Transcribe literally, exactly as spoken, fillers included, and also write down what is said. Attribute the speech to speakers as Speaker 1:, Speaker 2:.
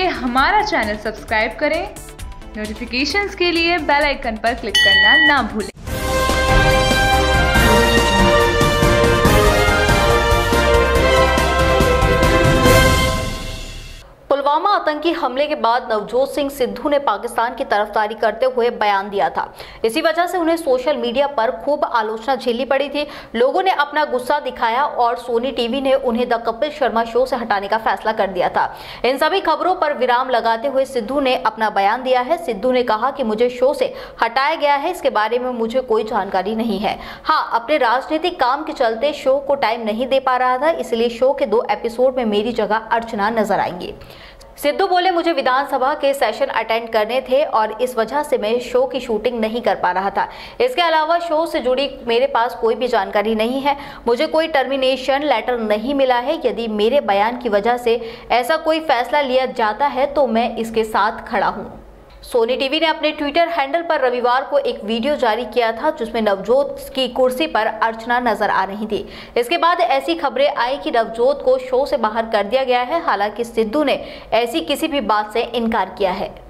Speaker 1: लिए हमारा channel subscribe करें। नोटिफिकेशंस के लिए बेल आइकन पर क्लिक करना ना भूलें।
Speaker 2: पुलवामा आतंकी हमले के बाद नवजोत सिंह सिद्धू ने पाकिस्तान की तरफदारी करते हुए बयान दिया था। इसी वजह से उन्हें सोशल मीडिया पर खूब आलोचना झेलनी पड़ी थी। लोगों ने अपना गुस्सा दिखाया और सोनी टीवी ने उन्हें द कपिल शर्मा शो से हटाने का फैसला कर दिया था। इन सभी खबरों पर विराम लगाते हुए सिद्धू ने अपना बयान दिया है। सिद्धू ने कहा कि मुझे शो से हटाया गया है, इसके बारे में मुझे कोई जानकारी नहीं है। हाँ, अपने राजनीतिक काम के चलते शो को टाइम नहीं दे पा रहा था, इसलिए शो के दो एपिसोड में मेरी जगह अर्चना नजर आएंगी। सिद्धू बोले, मुझे विधानसभा के सेशन अटेंड करने थे और इस वजह से मैं शो की शूटिंग नहीं कर पा रहा था। इसके अलावा शो से जुड़ी मेरे पास कोई भी जानकारी नहीं है। मुझे कोई टर्मिनेशन लेटर नहीं मिला है। यदि मेरे बयान की वजह से ऐसा कोई फैसला लिया जाता है तो मैं इसके साथ खड़ा हूँ। सोनी टीवी ने अपने ट्विटर हैंडल पर रविवार को एक वीडियो जारी किया था जिसमें नवजोत की कुर्सी पर अर्चना नजर आ रही थी। इसके बाद ऐसी खबरें आई कि नवजोत को शो से बाहर कर दिया गया है। हालांकि सिद्धू ने ऐसी किसी भी बात से इनकार किया है।